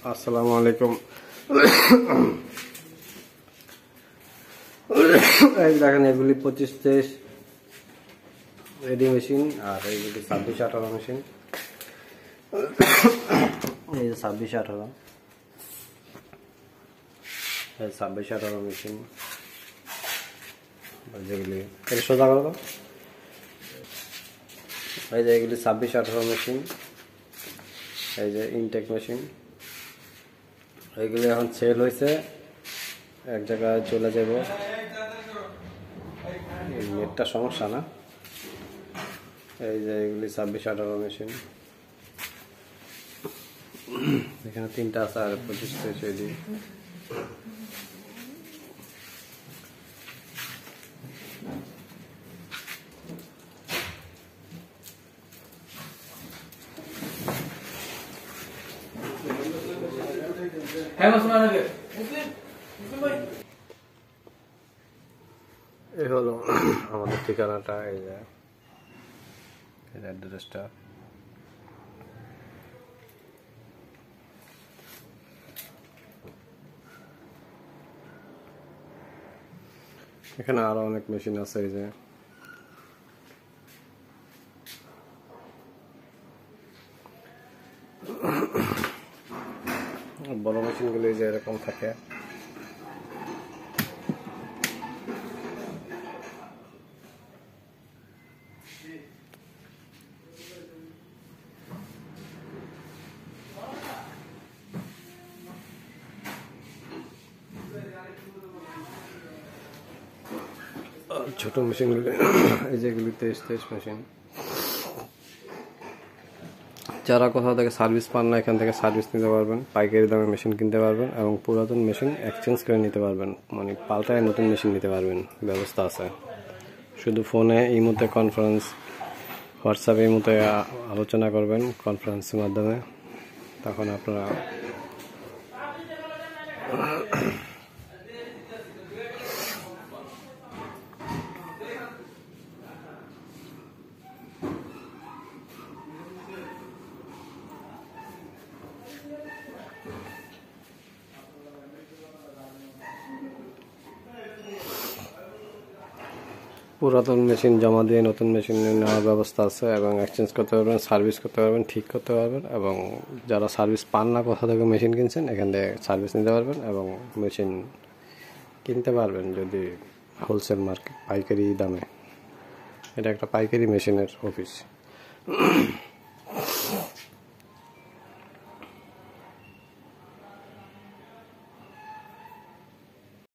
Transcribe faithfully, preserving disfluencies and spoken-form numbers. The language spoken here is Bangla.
আসসালামু আলাইকুম। এই দেখেন এগুলি পঁচিশ তেইশ রেডি মেশিন, আর এইগুলি ছাব্বিশ আঠারো মেশিন। এই যে ছাব্বিশ আঠারো এই ছাব্বিশ আঠারো মেশিন যেগুলি সোজা করো। এই যে এগুলি ছাব্বিশ আঠারো মেশিন, এই যে ইনটেক মেশিন। এইগুলি এখন সেল হয়েছে, এক জায়গায় চলে যাব। নেটটা সমস্যা না। এই যে এগুলি ছাব্বিশ আঠারো মেশিন, এখানে তিনটা আছে আর পঁচিশ তেইশ এডি। এই হলো আমাদের ঠিকানাটা, এই যে অ্যাড্রেসটা। এখানে আরো অনেক মেশিন আছে, এই যে বড় মেশিনগুলো এই যে এরকম থাকে। ছোট মেশিনগুলি এই যেগুলি তেইশ তেইশ মেশিন। যারা কোথাও থেকে সার্ভিস পান না, এখান থেকে সার্ভিস নিতে পারবেন, পাইকারি দামে মেশিন কিনতে পারবেন এবং পুরাতন মেশিন এক্সচেঞ্জ করে নিতে পারবেন, মানে পাল্টায় নতুন মেশিন নিতে পারবেন, ব্যবস্থা আছে। শুধু ফোনে এই মুহূর্তে কনফারেন্স, হোয়াটসঅ্যাপে এই মুহূর্তে আলোচনা করবেন কনফারেন্সের মাধ্যমে, তখন আপনারা পুরাতন মেশিন জমা দিয়ে নতুন মেশিন নেওয়ার ব্যবস্থা আছে এবং এক্সচেঞ্জ করতে পারবেন, সার্ভিস করতে পারবেন, ঠিক করতে পারবেন। এবং যারা সার্ভিস পান না, কোথা থেকে মেশিন কিনছেন, এখান থেকে সার্ভিস নিতে পারবেন এবং মেশিন কিনতে পারবেন যদি হোলসেল মার্কেট, পাইকারি দামে। এটা একটা পাইকারি মেশিনের অফিস।